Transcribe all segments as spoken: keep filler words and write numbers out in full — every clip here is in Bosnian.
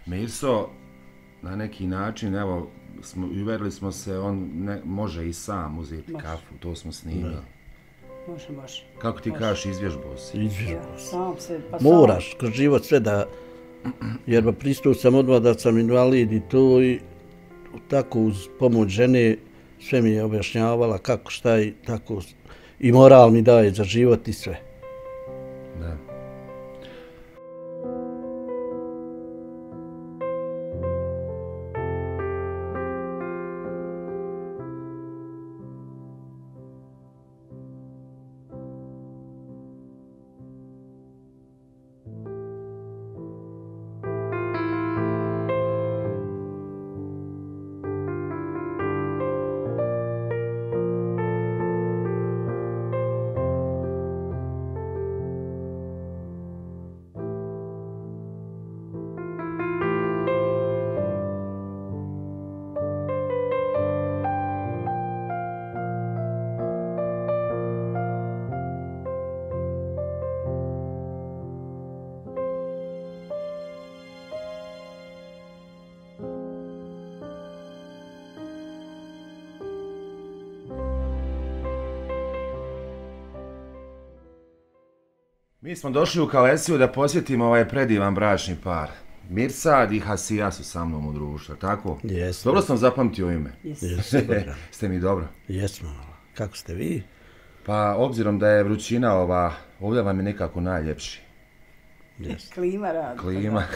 Mirso, na neki način, evo, smo, uverili smo se, on ne, može i sam uzeti Može. kafu, to smo snimili. Može, može. Kako ti Može. kažeš, izvježbao si? Izvježbao Ja, sam se, pa Moraš kroz život sve da, jer pristao sam odmah da sam invalid i to i tako uz pomoć žene sve mi je objašnjavala kako šta i tako i moral mi daje za život i sve. Da. Mi smo došli u Kalesiju da posjetimo ovaj predivan bračni par. Mirsad i Hasija su sa mnom u društvu, tako? Jesmo. Dobro sam zapamtio ime. Jesmo. Ste mi dobro? Jesmo. Kako ste vi? Pa, obzirom da je vrućina ova, ovdje vam je nekako najljepši. Jesmo. klima radi. Klima.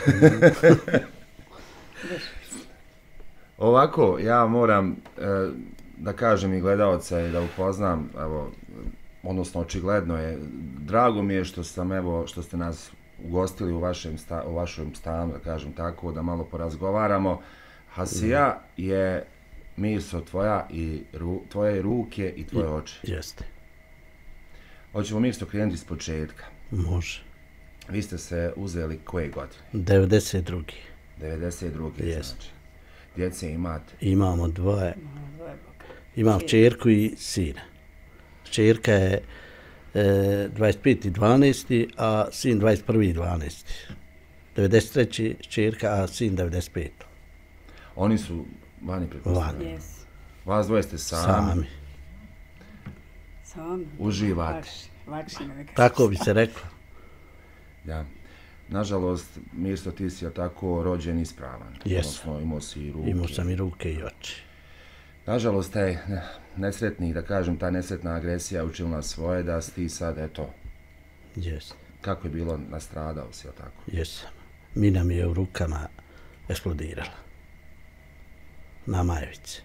Ovako, ja moram e, da kažem i gledalca i da upoznam, evo, odnosno očigledno je, drago mi je što sam, evo, što ste nas ugostili u vašem, sta, u vašem stanu, da kažem tako, da malo porazgovaramo. Hasija je Mirso tvoja i ru, tvoje ruke i tvoje oči. Jeste. Hoćemo Mirso krenuti iz početka. Može. Vi ste se uzeli koje godine? devedeset druge. devedeset druge Jest. znači. Djece imate? Imamo dvoje. Imam čerku i sina. Čerka je e, dvadeset peti dvanaesti a sin dvadeset prvi dvanaesti devedeset treće čerka, a sin devedeset peti Oni su vani pretpostavljeni. Yes. Vas dvoje ste sami. Sami. Sami. Uživate. Lakše, lakše nego Tako bi se reklo. Ja. Nažalost, Mirso, ti si tako rođen ispravan. Jesam. Odnosno, imao si i ruke. Imao sam i ruke i oči. Nažalost, taj nesretni, da kažem, ta nesretna agresija učila nas svoje da si ti sad, eto, Jesam. kako je bilo, nastradao si, jel tako? Jesam. Mina mi je u rukama eksplodirala. Na majevici.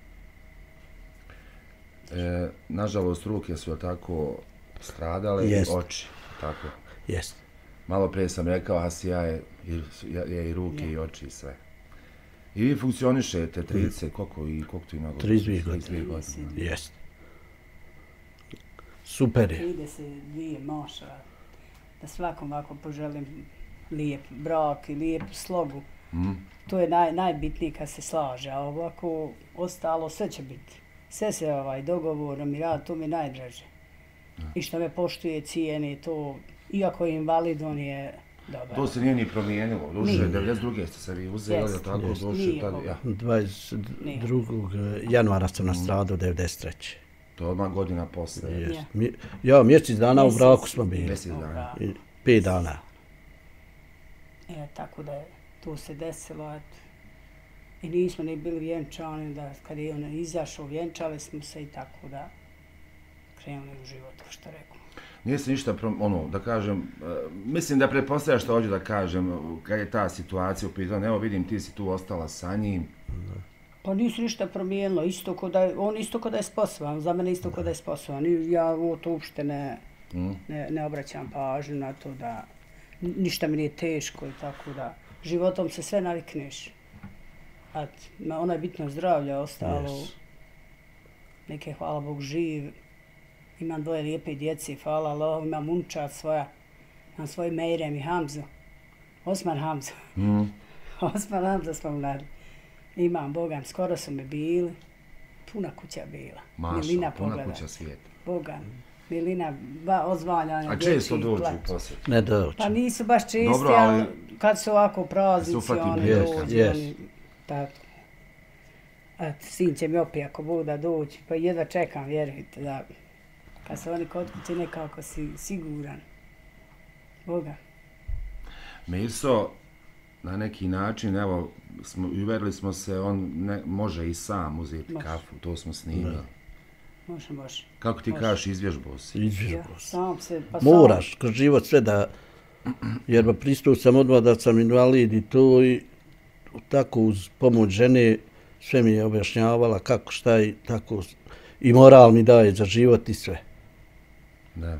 E, nažalost, ruke su, jel tako, stradale Jest. i oči, tako. Jeste. Malo prije sam rekao, Hasija je, je, je i ruke Ja. i oči i sve. I vi funkcionišete trideset, koliko i koliko tu ima godina? trideset dvije godine. trideset dvije godine. Jeste. Super je. trideset dvije maša. Da svakom ovako poželim lijep brak i lijepu slogu. Mm. To je naj, najbitnije kad se slaže, a ovako ostalo sve će biti. Sve se ovaj, dogovorom i rad, to mi je najdraže. I što me poštuje, cijeni, to, iako je invalid, on je dobar. To se nije ni promijenilo. Duše, Nije. devedeset druge ste se vi uzeli, Jest, da tako jest. duše, Nije tad, Boga. ja. dvadeset drugog januara sam nastradao devedeset treće To je odmah godina posle. Jest. Ja. Mi- Ja, mjesec dana u Mjesec. braku smo bili. Mjesec dana. Dobra. I Pet dana. E, tako da je to se desilo, eto. I nismo ni bili vjenčani, da kad je on izašao, vjenčali smo se i tako da krenuli u život, kao što rekao. Nije se ništa, prom, ono, da kažem, uh, mislim da pretpostavljaš što hoću da kažem, uh, kad je ta situacija u pitanju, evo vidim ti si tu ostala sa njim. Pa nisu ništa promijenilo, isto ko da je, on isto ko da je sposoban, za mene isto ko da je sposoban. I ja ovo to uopšte ne, Mm. ne, ne obraćam pažnju na to da n- ništa mi nije teško i tako da životom se sve navikneš. A ona je bitno zdravlja, ostalo, Yes. neke hvala Bog živ. Imam dvoje lijepe djeci, hvala Allah, imam unčad svoja, imam svoj Mejrem i Hamzu. Osman Hamzu. Mm. Osman Hamza smo mladi. Imam, Bogam, skoro su mi bili. Puna kuća bila. Maša, Milina puna pogleda. kuća svijeta. Bogam. Milina, ozvaljanja. A često dođu u posjet? Ne dođu. Pa nisu baš čisti, ali kad su ovako praznici, oni dođu. Tako. Eto, sin će mi opet ako Bog da doći, pa jedva čekam, vjerujte, da kad se oni kod kuće nekako si siguran. Boga. Mirso, na neki način, evo, smo, uverili smo se, on ne, može i sam uzeti može. Kafu, to smo snimili. Može, može. Kako ti kažeš, izvježbao si? Izvježbao si. Ja, se, pa moraš, sam... kroz život sve da, jer pristao sam odmah da sam invalid i to i tako uz pomoć žene sve mi je objašnjavala kako šta i tako i moral mi daje za život i sve. Da.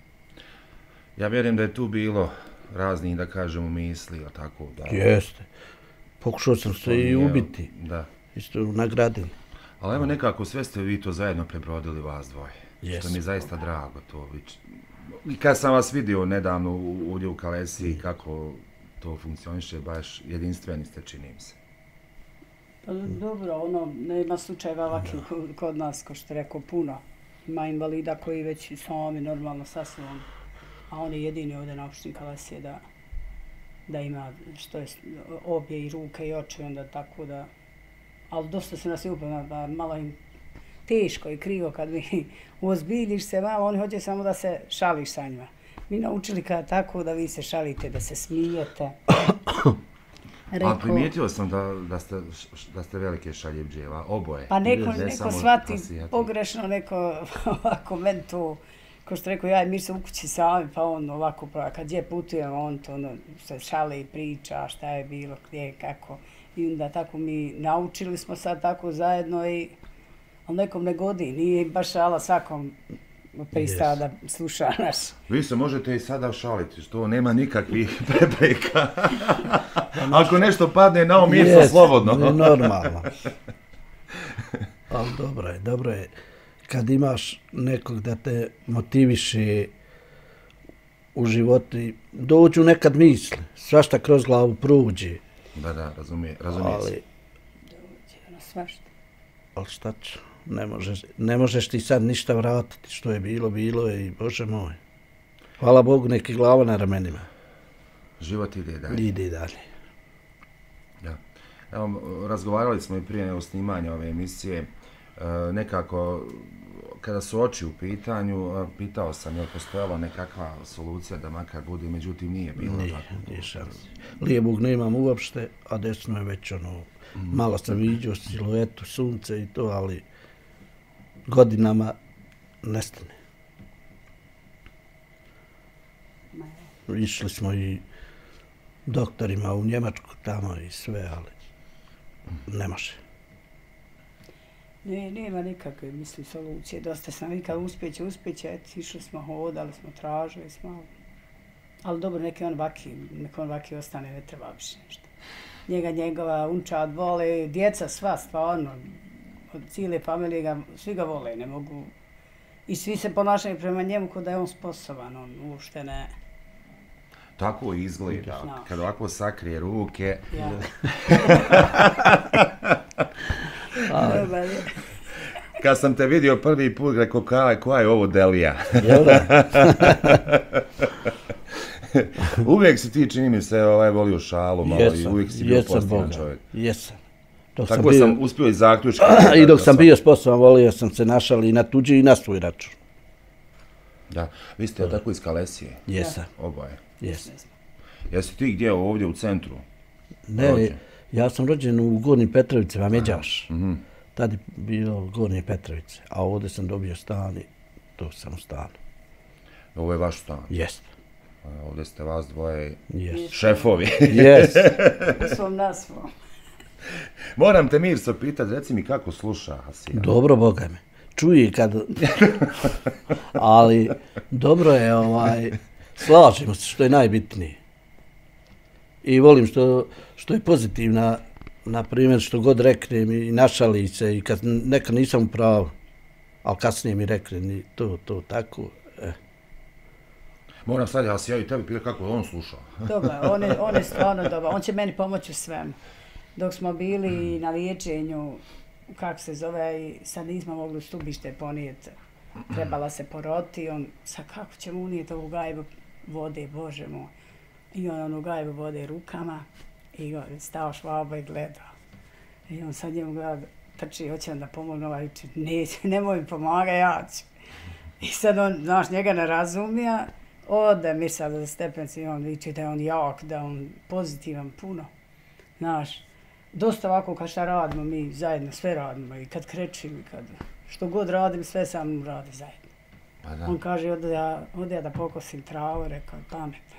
Ja vjerujem da je tu bilo raznih, da kažemo, misli, a tako da... Jeste. Pokušao sam se i ubiti. Da. Isto nagradili. Ali evo nekako sve ste vi to zajedno prebrodili vas dvoje. Yes. Što mi je zaista drago to. I kad sam vas vidio nedavno ovdje u Kalesiji mm. kako to funkcioniše, baš jedinstveni ste, čini mi se. Pa dobro, ono, nema slučajeva ovakvih kod nas, ko što rekao, puno. Ima invalida koji već sami normalno sasvim, a on je jedini ovdje na opštini Kalesije da, da ima što je obje i ruke i oči, onda tako da... Ali dosta se nas je upravo, da malo im teško i krivo kad mi uozbiljiš se malo, oni hoće samo da se šališ sa njima. Mi naučili kada tako da vi se šalite, da se smijete. Rekao, a primijetio sam da, da, ste, da ste velike šaljivđeva, oboje. Pa neko, ne neko shvati pogrešno, neko ovako meni to, ko što rekao, ja i mi se u kući sami, pa on ovako, kad je putujemo, on to ono, se šale i priča šta je bilo, gdje, kako. I onda tako mi naučili smo sad tako zajedno i ali nekom ne godi, nije baš šala svakom pristava yes. da sluša naš. Vi se možete i sada šaliti, što nema nikakvih prepreka. Ako nešto padne na um, yes, slobodno. Normalno. Ali dobro je, dobro je. Kad imaš nekog da te motiviše u životu, dođu nekad misli, svašta kroz glavu pruđe. Da, da, razumije, razumije ali, se. Dođe na svašta. Ali šta ću, ne možeš, ne možeš ti sad ništa vratiti, što je bilo, bilo je i Bože moj. Hvala Bogu, neki glava na ramenima. Život ide dalje. Ide dalje. Da. Evo, razgovarali smo i prije nego snimanja ove emisije, e, nekako, kada su oči u pitanju, pitao sam je li postojala nekakva solucija da makar bude, međutim nije bilo. Nije, nije šanse. Lijevog nemam uopšte, a desno je već ono, mm. malo sam vidio siluetu, sunce i to, ali godinama nestane. Išli smo i doktorima u Njemačku tamo i sve, ali ne može. Ne, nema nikakve, mislim, solucije. Dosta sam vikala, uspjeće, uspjeće, eto, išli smo, hodali smo, tražili smo. Ali dobro, neki on vaki, neki on vaki ostane, ne treba više nešto. Njega, njegova unčad vole, djeca sva, stvarno, od cijele familije ga, svi ga vole, ne mogu. I svi se ponašaju prema njemu kod da je on sposoban, on uopšte ne... Tako izgleda, no. Kad ovako sakrije ruke... Ja. Kad sam te vidio prvi put, rekao, koja, koja je ovo Delija? Uvijek si ti, čini mi se, ovaj, volio šalu malo jesam, i uvijek si bio postivan čovjek. Jesam. Dok Tako sam, bio... sam uspio i zaključiti. I dok sam bio sposoban, volio sam se našali i na tuđi i na svoj račun. Da, vi ste uh, tako iz Kalesije? Jesam. Oboje? Jesam. Jesi ti gdje, ovdje u centru? Ne, rođen? Ja sam rođen u Gornjim Petrovicama, Međaš. Mm-hmm. Tad je bilo Gornje Petrovice, a ovdje sam dobio stan i to sam u stanu. Ovo je vaš stan? Jest. Ovdje ste vas dvoje yes. šefovi. Jest. U svom nasvom. Moram te, Mirso, pitati, reci mi kako sluša Hasija? Dobro, Boga me. Čuje kad... Ali dobro je, ovaj, slažemo se što je najbitnije. I volim što, što je pozitivna, na primjer, što god reknem i našali se i kad nekad nisam u pravu, ali kasnije mi rekli ni to, to, tako. Eh. Moram sad, ja se ja i tebi pitati kako je on slušao. Dobro, on je, on je stvarno dobar, on će meni pomoći u svemu. Dok smo bili na liječenju, kako se zove, i sad nismo mogli stubište ponijeti. trebala se poroti, on, sad kako ćemo unijeti ovu gajbu vode, Bože moj. I on onu gajbu vode rukama i on stao Švaba i gledao. I on sad njemu gleda, trči, hoće on da pomogne, ovaj viče, neće, nemoj mi pomaga, ja ću. I sad on, znaš, njega ne razumija, ode mi sad za stepenci i on viče da je on jak, da je on pozitivan puno. Znaš, dosta ovako kad šta radimo, mi zajedno sve radimo i kad krećim i kad što god radim, sve sa mnom radi zajedno. Pa da. On kaže, ode ja, ode ja da pokosim travu, rekao, pametan.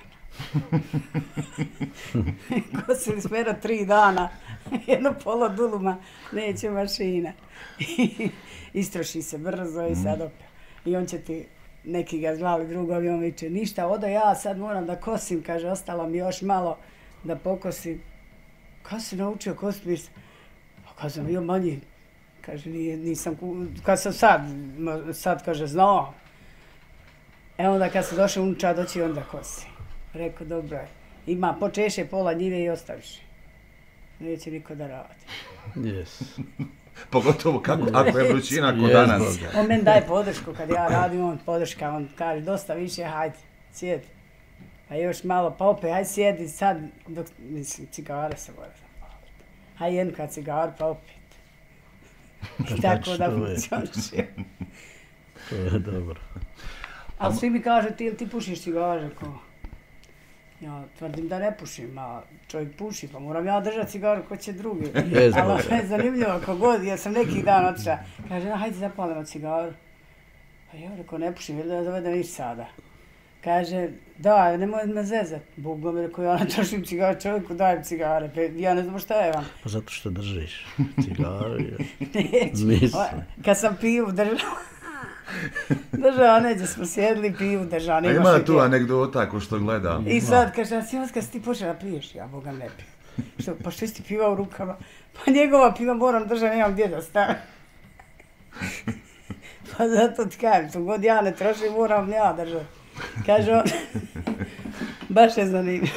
Kosili smo jedno tri dana, jedno polo duluma, neće mašina. Istroši se brzo i sad opet. I on će ti, neki ga zvali drugovi, on viče, ništa, odo ja sad moram da kosim, kaže, ostalo mi još malo da pokosim. Kad si naučio kositi? Pa kad sam bio manji, kaže, nisam, kad sam sad, sad kaže, znao. E onda kad se došao unuča, doći onda kosi. Rekao, dobro je, ima počeše pola njive i ostaviš. Neće niko da radi. Yes. Pogotovo kako, ako je vrućina ko danas. On meni daje podršku kad ja radim, on podrška, on kaže, dosta više, hajde, sjedi. Pa još malo, pa opet, hajde sjedi sad, dok, mislim, cigara se mora zapaliti. Hajde jednu kad cigar, pa opet. I tako da funkcioniše. To je dobro. Ali svi mi kažu, ti, ti pušiš cigare, ko? Ja tvrdim da ne pušim, a čovjek puši, pa moram ja držati cigaru ko će drugi. Ali je zanimljivo, ako god, ja sam neki dan otišla, kaže, hajde zapalimo cigaru. Pa ja rekao, ne pušim, jer da dovedem iš sada. Kaže, da, nemoj me zezat. Bogom je rekao, ja ne trošim cigare, čovjeku dajem cigare, pa ja ne znam šta je vam. Pa zato što držiš cigare. Neću, kad sam pivu držala. Država, neđe smo sjedli, pivu država. A ima tu anegdota ko što gleda. I sad kaže, a sjedac kad si ti počela piješ, ja Boga ne pijem. Što, pa što si ti piva u rukama? Pa njegova piva moram držati, nemam gdje da stavim. Pa zato ti kajem, što god ja ne trošim, moram ja držati. Kaže on, baš je zanimljivo.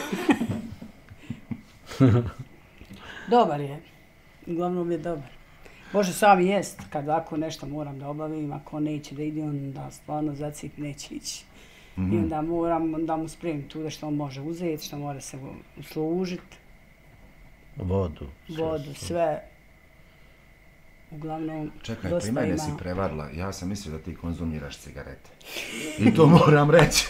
Dobar je, uglavnom je dobar. Može sam jest, kad ako nešto moram da obavim, ako neće da ide, onda stvarno zacip neće ići. Mm-hmm. I onda moram da mu spremim tu da što on može uzeti, što mora se služiti. Vodu. Vodu, sve. Uglavnom, čekaj, dosta pri mene ima... si prevarila, ja sam mislio da ti konzumiraš cigarete. I to moram reći.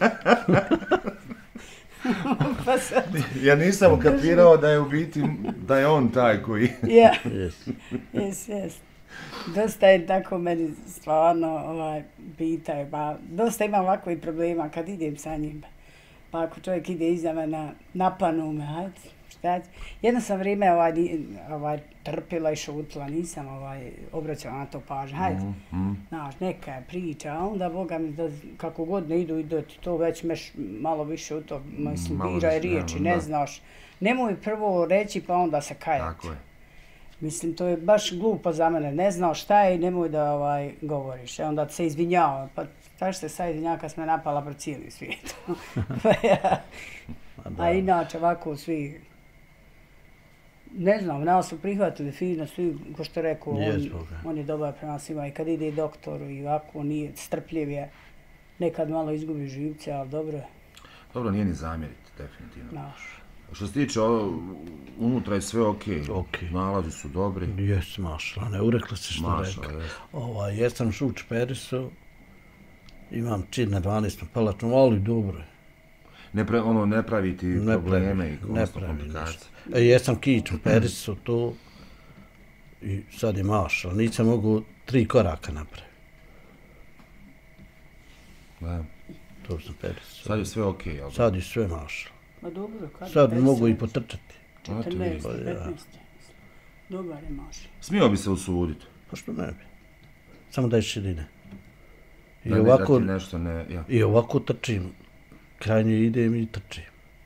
Pa sad... Ja nisam ukapirao da je u biti, da je on taj koji... Ja, jes, jes. Dosta je tako meni stvarno ovaj, pitaju, pa dosta imam ovako i problema kad idem sa njim. Pa ako čovjek ide iza mene, napanu me, hajde, šta će. Jedno sam vrijeme ovaj, ovaj, trpila i šutila, nisam ovaj, obraćala na to pažnje, hajde, mm, mm. znaš, neka je priča, a onda Boga mi da kako god ne idu, ide ti to već meš malo više u to, mislim, malo biraj riječi, ne da. Znaš. Nemoj prvo reći pa onda se kajati. Tako je. Mislim, to je baš glupo za mene, ne znao šta je i nemoj da ovaj, govoriš, e onda se izvinjava, pa šta se sad izvinjava kad sam me napala pro cijeli svijet. Pa ja, a inače ovako svi, ne znam, nas su prihvatili fino, svi, ko što rekao, on, on je dobar prema svima i kad ide doktoru i ovako, nije strpljiv je, nekad malo izgubi živce, ali dobro je. Dobro, nije ni zamjeriti, definitivno. Naš. Što se tiče, unutra je sve okej, okay. Nalazi su dobri. Jes, mašla, ne urekla se što rekao. Ovaj, jesam šuč perisu, imam čin na dvanaestom palačnom, ali dobro je. Ne, pre, ono, ne pravi ti ne probleme pravi, i ne pravi ništa. E, jesam kiču perisu tu i sad je mašla, nisam mogu tri koraka napraviti. Da. To sam perisu. Sad je sve okej, okay, ali? Sad je sve mašla. Ma dobro, kad sad mogu i potrčati. četrnaest, petnaest. Dobar je mašla. Smio bi se usuditi? Pa što ne bi. Samo da je širine. I da ovako, ne, da nešto ne, ja. I ovako trčim. Krajnje idem i trčim.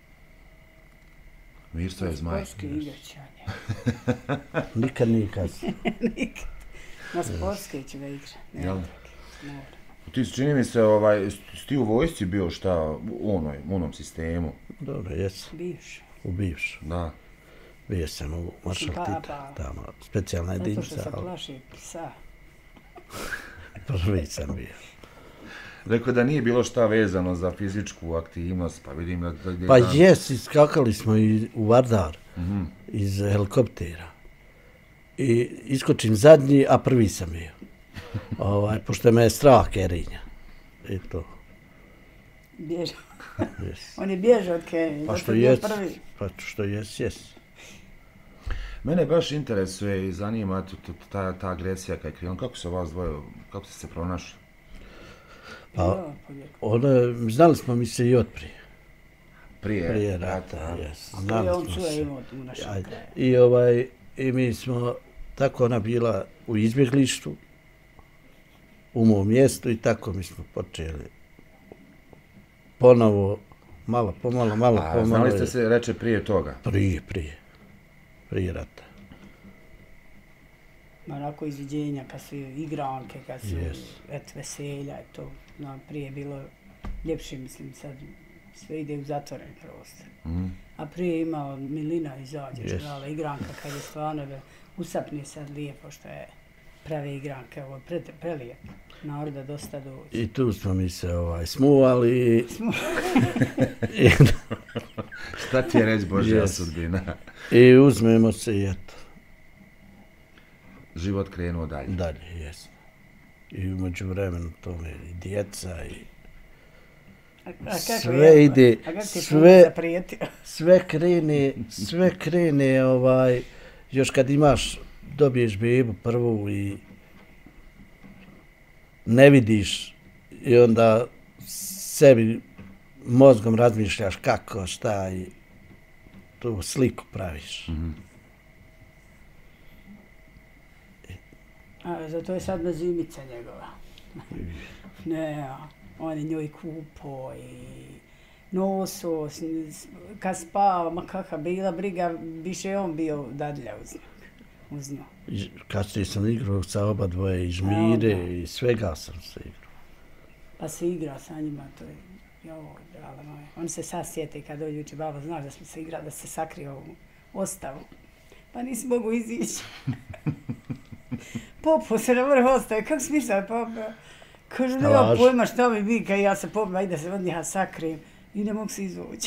Mirsto je zmaj. Sportski igračanje. Nikad nije kasno. Nikad. Na sportski će da igra. Jel? Ti čini mi se, ovaj, ti u vojsci bio šta u onoj, u onom sistemu? Dobro, jesam. Bivš. U bivšu. Da. Bio sam u Maršal Tita, tamo, specijalna jedinca. Zato što se plaši psa. Prvi sam bio. Rekao da nije bilo šta vezano za fizičku aktivnost, pa vidim da... da pa dan... jes, iskakali smo i u Vardar mm-hmm. iz helikoptera. I iskočim zadnji, a prvi sam bio. ovaj, pošto me je strah Kerinja. I to. Bježao. Yes. On je bježao od Kerinja. Pa što jes, pa što jes, jes. Mene baš interesuje i zanima ta, ta agresija kad je krenula. Kako se vas dvoje, kako ste se pronašli? Pa, ono, znali smo mi se i od prije. Prije? Prije rata, jes. Znali smo se. I, ovaj, I mi smo, tako ona bila u izbjeglištu, u mom mjestu i tako mi smo počeli ponovo, malo pomalo, malo A, pomalo. Znali ste se reče prije toga? Prije, prije. Prije rata. Onako izviđenja, kad su igranke, kad su yes. et, veselja, to no, prije bilo ljepše, mislim, sad sve ide u zatvoren prostor. Mm. A prije imao milina izađe, yes. Čuvala igranka kad je stvarno usapne sad lijepo što je prave igranke, ovo pre, prelijepo. Naroda dosta dođe. I tu smo mi se ovaj, smuvali. Smuvali. Šta ti je reći Božja yes. sudbina? I uzmemo se i eto. Život krenuo dalje. Dalje, jesno. I umeđu vremenu tome i djeca i a, a sve je, ide, a sve, sve krene, sve krene, ovaj, još kad imaš, dobiješ bebu prvu i ne vidiš i onda sebi mozgom razmišljaš kako, šta i tu sliku praviš. Mm-hmm. A, zato je sad na zimica njegova. Ne, on je njoj kupo i noso, kad spava, ma kakva bila briga, više on bio dadlja uz nju. Uz nju. Kasnije sam igrao sa oba dvoje i Žmire i svega sam se igrao. Pa se igra sa njima, to je, jo, drala moja. On se sad sjeti kad dođe uči, babo, znaš da smo se igrali, da se sakrio u ostavu. Pa nisi mogu izići. Popo se na vrh ostaje, kako smisao popo? Kaže, nema pojma šta mi bi, kad ja se popim, ajde se od njiha sakrijem i ne mogu se izvući.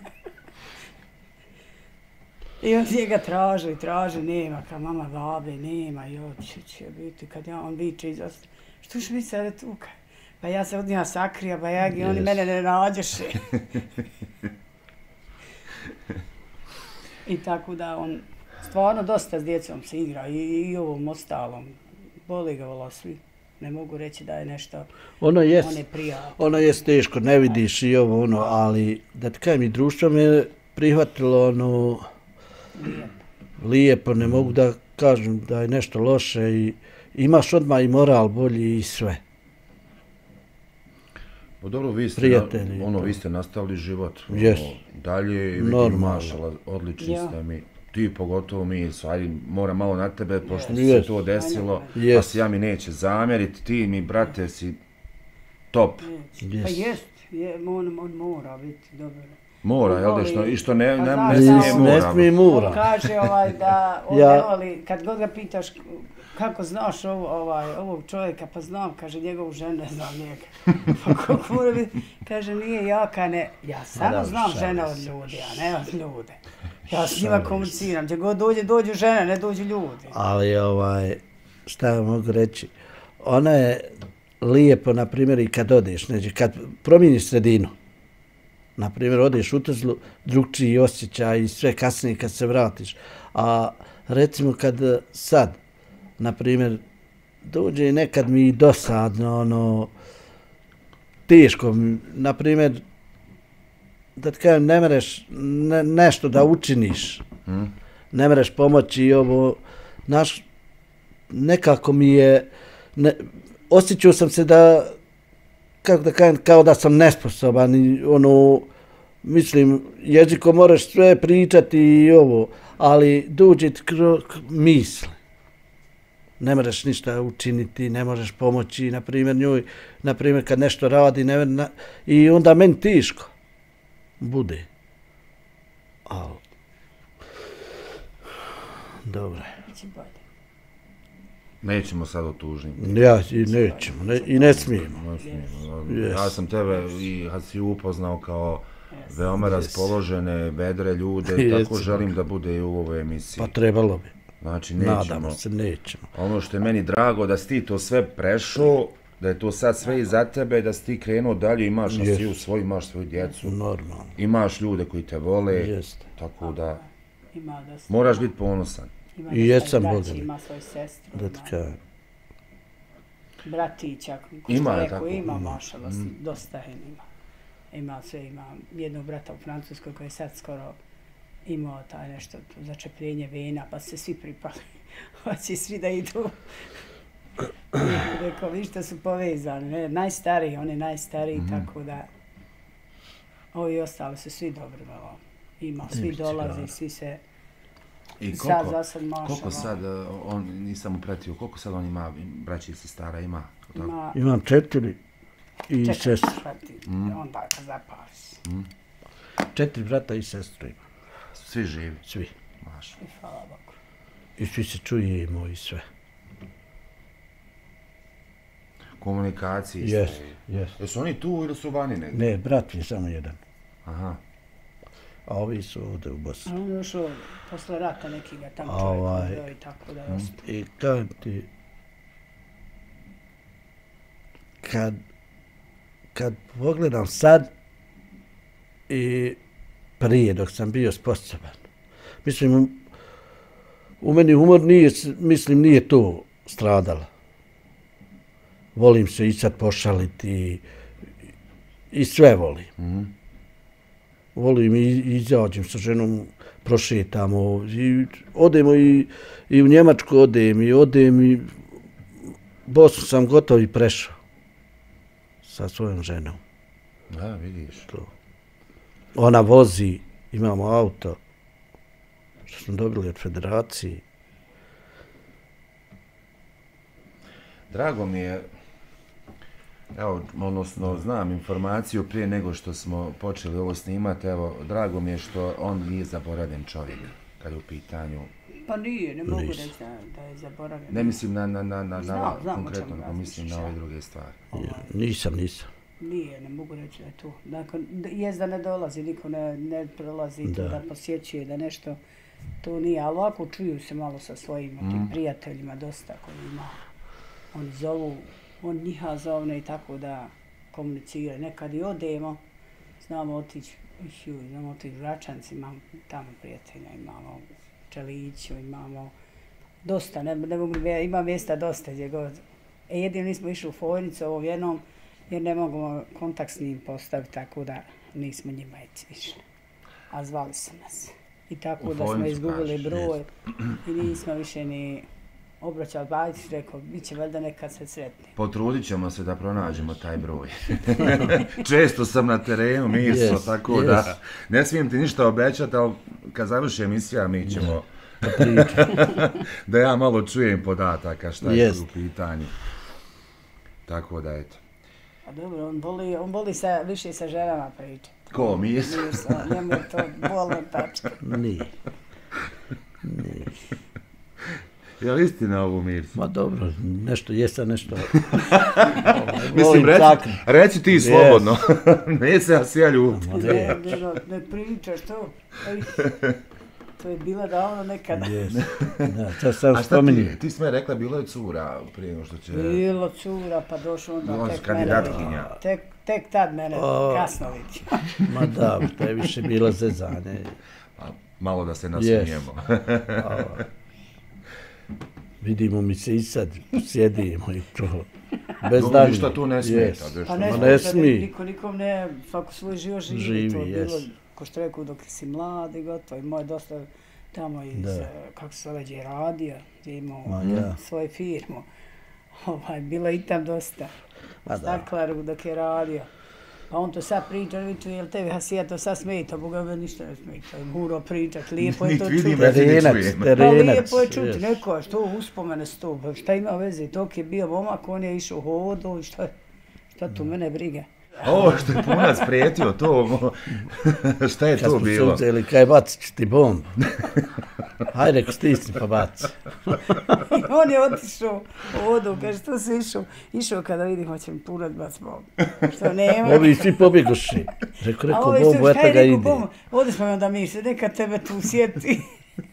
I on njega traži, traži, nema, kao mama babe, nema, i oči će biti, kad ja on viče iz ostaje. Što ću mi sada tuka? Pa ja se od njiha sakrija, pa ja i oni yes. mene ne nađeše. I tako da on stvarno dosta s djecom se igra i, i ovom ostalom. Boli ga vola svi. Ne mogu reći da je nešto ono jest, one prijatno. Ono jest teško, ne vidiš i ovo ono, ali da ti kajem i društvo mi je prihvatilo ono lijepo. lijepo, ne mogu da kažem da je nešto loše i imaš odmah i moral bolji i sve. Pa dobro, vi ste, na, ono, vi ste nastavili život yes. ono, dalje i vidim mašala, odlični ja. ste mi. Ti pogotovo mi, ajde, moram malo na tebe, pošto yes. se to desilo, yes. pa si ja mi neće zamjeriti, ti mi, brate, si top. Yes. Pa jest, je, on, on mora biti dobro. Mora, jel da, što, i što ne, pa ne, ne, ne, ne, ne, ne smije mora. On kaže ovaj, da on ja. ne voli, kad god ga pitaš kako znaš ovo, ovaj, ovog čovjeka, pa znam, kaže, njegovu ženu ne znam njega. Pa koliko mora biti, kaže, nije jaka, ne, ja samo da, znam žene od ljudi, a ne od ljude. Ja s njima komuniciram, gdje god dođe, dođu žene, ne dođu ljudi. Ali, ovaj, šta ja mogu reći, ona je lijepo, na primjer, i kad odeš, znači, kad promijeniš sredinu, na primjer, odeš u Tuzlu, drugčiji osjećaj i sve kasnije kad se vratiš. A recimo kad sad, na primjer, dođe nekad mi dosadno, ono, teško, na primjer, da ti kažem, ne mereš ne, nešto da učiniš, hmm. ne mereš pomoći i ovo, naš, nekako mi je, ne, osjećao sam se da, kako da kažem, kao da sam nesposoban i ono, mislim, jezikom moraš sve pričati i ovo, ali dođe ti kroz misli. Ne možeš ništa učiniti, ne možeš pomoći, na primjer njoj, na primjer kad nešto radi, ne, na, i onda meni tiško bude. Al, dobro. Nećemo sad o tužnim. Ja, i nećemo, ne, i ne smijemo. Ne smijemo. Yes. Ja sam tebe i kad si upoznao kao yes. veoma yes. raspoložene, vedre ljude, yes. tako želim da bude i u ovoj emisiji. Pa trebalo bi. Znači, nećemo. Nadamo se, nećemo. Ono što je meni drago, da si ti to sve prešao, da je to sad sve iza tebe, da si ti krenuo dalje, imaš na siju svoju, imaš svoju djecu. Normalno. Imaš ljude koji te vole, Jeste. tako da moraš biti ponosan. I jesam Boga. Ima svoju sestru. Da ti kažem. Bratića, ko što rekao, ima mašala, mm. dosta je ima. Ima sve, ima jednog brata u Francuskoj koji je sad skoro imao taj nešto začepljenje vena, pa se svi pripali. Hoće svi da idu. Rekao, vi što su povezani, ne, najstariji, oni najstariji, mm. tako da ovi ostali su svi dobro, ima, svi dolaze, svi se I koliko, sad za sad mašala. Koliko sad, on, nisam upratio, koliko sad on ima, braći i sestara ima? ima Imam četiri i četiri sestru. Mm. Onda kad zapališ. Mm. Četiri brata i sestru ima. Svi živi? Svi. Mašala. I hvala Bogu. I svi se čujemo i sve. Komunikaciji yes, ste? Yes. Jesu oni tu ili su vani negdje? Ne, brat je samo jedan. Aha. A ovi su ovdje u Bosni. A on je došao posle rata neki ga tamo čovjek ovaj, odveo i tako da je ostao. I kad ti... Kad... Kad pogledam sad i prije dok sam bio sposoban. Mislim, u meni humor nije, mislim, nije to stradalo. Volim se i sad pošaliti i, i sve volim. Mm. Volim i izađem sa ženom, prošetamo i odemo i, i u Njemačku odem i odem i Bosnu sam gotov i prešao sa svojom ženom. Da, vidiš. To. Ona vozi, imamo auto što smo dobili od federacije. Drago mi je, evo, odnosno, znam informaciju prije nego što smo počeli ovo snimati, evo, drago mi je što on nije zaboravljen čovjek, kad je u pitanju. Pa nije, ne mogu reći da, da je zaboravljen. Ne mislim na, na, na, na, znam, na znam konkretno, nego mislim na ove druge stvari. Ja, nisam, nisam. Nije, ne mogu reći da je tu. Dakle, jest da ne dolazi, niko ne, ne prolazi da. Tu, da posjećuje, da nešto, to nije, ali ovako čuju se malo sa svojim mm. tim prijateljima, dosta koji ima. Oni zovu, on njiha zovne i tako da komunicira. Nekad i odemo, znamo otići, znamo otići u Račanci, imamo tamo prijatelja, imamo u Čeliću, imamo dosta, ne, ne mogu, ima mjesta dosta gdje god. E, jedino nismo išli u Fojnicu ovom jednom, jer ne mogu kontakt s njim postaviti, tako da nismo njima išli. A zvali su nas. I tako u da smo izgubili kaži, broj yes. i nismo više ni obraćali. Bajić rekao, bit će valjda nekad se sretni. Potrudit ćemo se da pronađemo taj broj. Često sam na terenu, Mirso, yes, tako yes. da ne smijem ti ništa obećati, ali kad završi emisija mi ćemo da ja malo čujem podataka šta je yes. u pitanju. Tako da, eto. A dobro, on voli, on voli sa, više sa ženama pričati. Ko, Mirso? Mirso, njemu je to bolna tačka. Nije. Nije. Je li istina ovo, Mirso? Ma dobro, nešto jeste, nešto... Mislim, reci, reci ti slobodno. Ne se ja sve ljuti. Ne, ne, ne pričaš to. To je bila davno nekad. Yes. Da, to sam a šta ti, ti sme rekla, bilo je cura prije nego što će... Bilo cura, pa došlo onda bilo tek mene. Tek, tek tad mene o, kasno vidi. Ma da, to je više bilo zezanje. Malo da se nasmijemo. Yes. Vidimo mi se i sad, sjedimo i to. Bez dalje. Ništa tu ne smeta. Yes. Pa ne, ne smije. Niko nikom ne, svako svoj život živi. Živi, to jes. Bilo, ko što rekao, dok si mlad i gotovo. I moj dosta tamo iz, da. kako se zove, gdje radio, gdje imao ja. svoju firmu. Ovaj, bilo i tam dosta. Staklaru dok je radio. Pa on to sad priča, viču, jel tebi Hasija to sad smeta, Boga me ništa ne smeta. Muro pričat, lijepo je to čuti. Terenac, terenac. Pa lijepo je čuti, neko, što uspomene s to, šta ima veze, tok je bio momak, on je išao hodu i šta, šta tu mene briga. Ovo što je punac prijetio, to, šta je to bilo? Kad smo se uzeli, kaj bacit ću ti bombu. Hajde, reko stisni pa baci. I on je otišao u vodu, kaže, što si išao? Išao kada vidim, hoće mi punac bac bombu. Što nema. Ovi svi pobjegoši. Reko, reko bombu, eto ga ide. Ovdje smo onda mi se, neka tebe tu sjeti.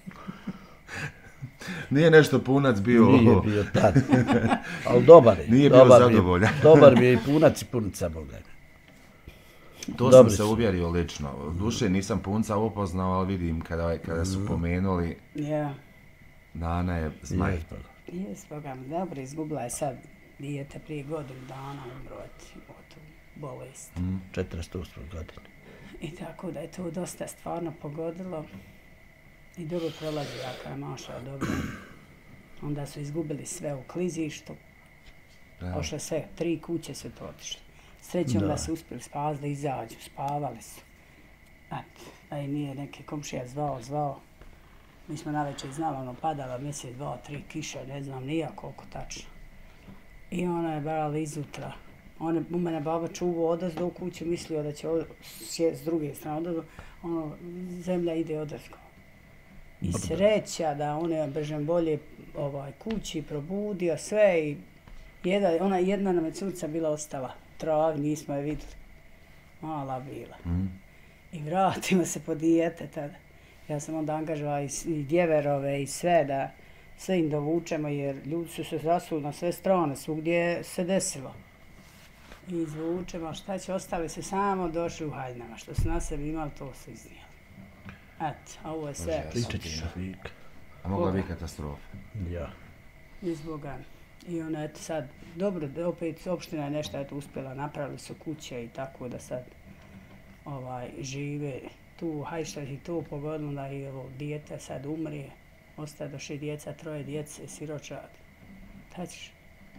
Nije nešto punac bio... Nije bio tad. Ali dobar je. Nije bio zadovoljan. Dobar mi je i punac i punica Boga. To sam se uvjerio lično. Duše nisam punca upoznao, ali vidim kada, kada su pomenuli. Ja. Dana je zmaj. Jes, Boga mi, dobro, izgubila je sad dijete prije godinu dana umro od bolesti. Mm. četrdeset osme godine. I tako da je to dosta stvarno pogodilo. I dobro prolazi, jaka je maša, dobro. Onda su izgubili sve u klizištu. Pošle sve, tri kuće su to otišli. Srećom da. da su uspjeli spavati, da izađu, spavali su. Eto, da i nije neki komšija zvao, zvao. Mi smo navečer znali, ono, padala mjesec, dva, tri kiše, ne znam, nija koliko tačno. I ona je barala izutra. On u mene baba čuvao odazdo u kuću, mislio da će s druge strane odazdo. Ono, zemlja ide odazgo. I sreća da on je bržem bolje ovaj, kući probudio sve i jedna, ona jedna nam je curca bila ostala. Trav, nismo je vidjeli. Mala bila. Mm. I vratimo se po dijete tada. Ja sam onda angažovala i, i djeverove i sve da sve im dovučemo jer ljudi su se zasuli na sve strane, svugdje se desilo. I izvučemo, šta će, ostali se samo došli u haljnama, što su na sebi imali, to su iznijeli. Eto, a ovo je sve. A mogla bi katastrofa. Ja. Izboga. I ona, eto sad, dobro, opet opština je nešto eto, uspjela, napravili su kuće i tako da sad ovaj, žive tu, haj što je to pogodilo da i ovo dijete sad umrije, ostaje došli djeca, troje djece, siročad. Šta ćeš?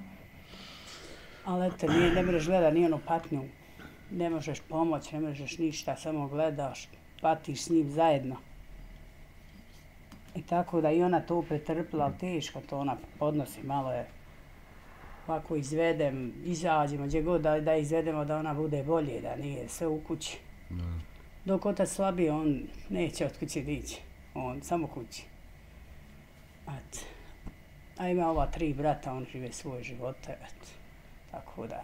Ali eto, nije, ne možeš gledati ni onu patnju, ne možeš pomoći, ne možeš ništa, samo gledaš, patiš s njim zajedno. I tako da i ona to pretrpila, ali teško to ona podnosi, malo je ovako izvedem, izađemo, gdje god da, da izvedemo da ona bude bolje, da nije sve u kući. Mm. Dok otac slabiji, on neće od kuće dići, on samo kući. Et. A ima ova tri brata, on žive svoje živote, et. Tako da,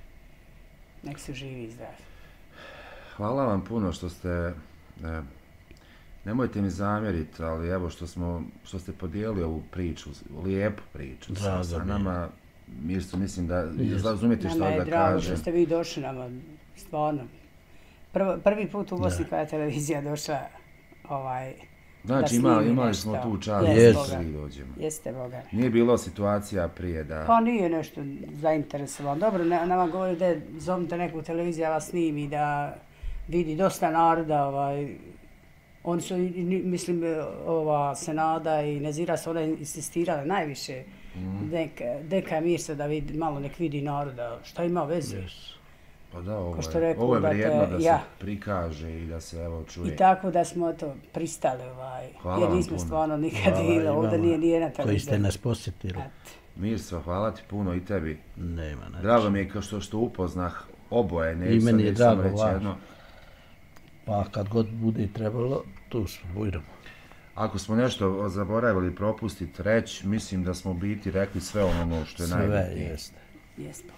nek su živi i zdravi. Hvala vam puno što ste, ne, nemojte mi zamjeriti, ali evo što, smo, što ste podijelili ovu priču, lijepu priču sa, sa nama. Mirsto, mislim da razumijete što da kažem. Nama je drago što ste vi došli nama, stvarno. Prvo, prvi put u Bosni kada je televizija došla, ovaj, znači, da imali, imali nešto. smo tu čast da svi dođemo. Jeste, Boga. Nije bilo situacija prije da... Pa nije nešto zainteresovalo. Dobro, ne, nama govori da zovnite neku televiziju, ja vas snimi, da vidi dosta naroda, ovaj, oni su, mislim, ova Senada i Nezira su one insistirale najviše. Mm. Deka, deka Mirsa da vidi, malo nek vidi naroda, šta ima veze. Yes. Pa da, ovo je, rekao, ovo je vrijedno da, da ja. se prikaže i da se evo čuje. I tako da smo to pristali, ovaj, hvala jer nismo puno. Stvarno nikad ili ovdje nije nijedna televizija. Koji ste nas posjetili. Mirso, hvala ti puno i tebi. Nema način. Drago mi je kao što, što upoznah oboje, ne i meni je drago jedno. Pa kad god bude trebalo, tu smo, bujramo. Ako smo nešto zaboravili propustiti reći, mislim da smo biti rekli sve ono što je najbitnije. Sve jeste. Jesmo.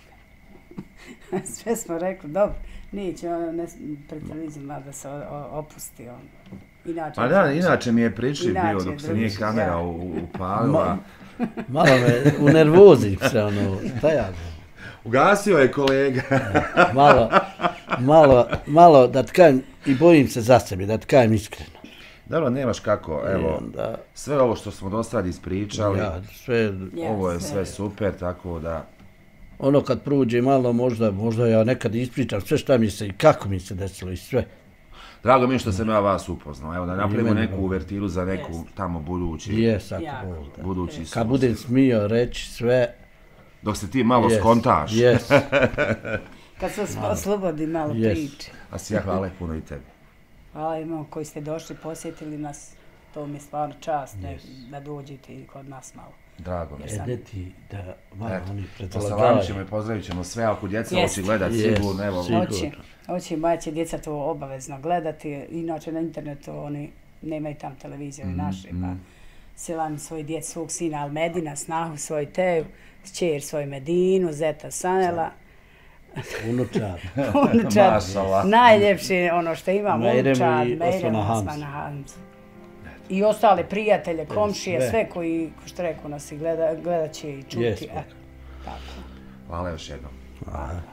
Sve smo rekli, dobro, neće ono ne, pred televizijama da se opusti on. Inače, pa da, inače mi je pričli bio dok se nije kamera ja. upalila. Ma, malo me u nervozi se ono, šta ja ugasio je kolega. malo, malo, malo da tkajem i bojim se za sebe, da tkajem iskreno. Dobro, nemaš kako, evo, onda, sve ovo što smo do sad ispričali, ja, sve, ovo je sve super, tako da... Ono kad prođe malo, možda, možda ja nekad ispričam sve šta mi se i kako mi se desilo i sve. Drago mi je što sam ja vas upoznao, evo da napravimo neku uvertiru za neku yes. tamo budući, yes, ako budući yes. Kad budem smio reći sve... Dok se ti malo yes. skontaš. Yes. Kad se oslobodi malo yes. priče. A si ja hvala puno i tebi. Hvala imamo koji ste došli, posjetili nas, to mi je stvarno čast yes. da dođete kod nas malo. Drago mi. E, ti da malo oni pretolažaju. Posalamit ćemo i pozdravit ćemo sve, ako djeca hoće gledati, sigurno, evo. Hoće, hoće, moja će djeca to obavezno gledati, inače na internetu oni nemaju tam televiziju i naši, pa selam svoj djec, svog sina Almedina, snahu svoj Teju, čer svoj Medinu, zeta Sanela. Unučad. Unučad, najljepši ono što imam, unučad, Mejrem Osmana Hamzu. I ostale prijatelje, komšije, sve koji, ko što rekao, nas i gledat će i čuti. Hvala još jednom. Hvala.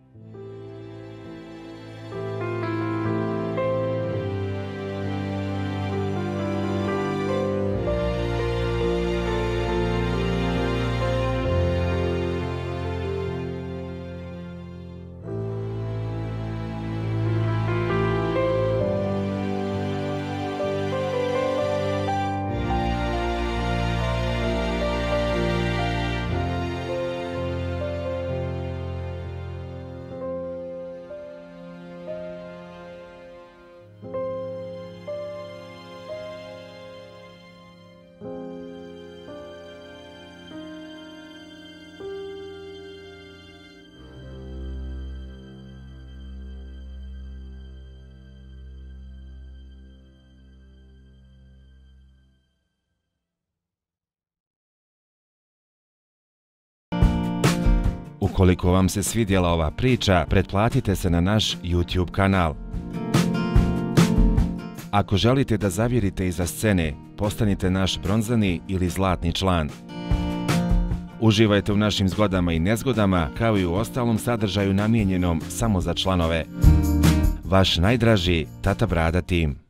Ukoliko vam se svidjela ova priča, pretplatite se na naš YouTube kanal. Ako želite da zavirite iza scene, postanite naš bronzani ili zlatni član. Uživajte u našim zgodama i nezgodama, kao i u ostalom sadržaju namijenjenom samo za članove. Vaš najdraži Tata Brada tim.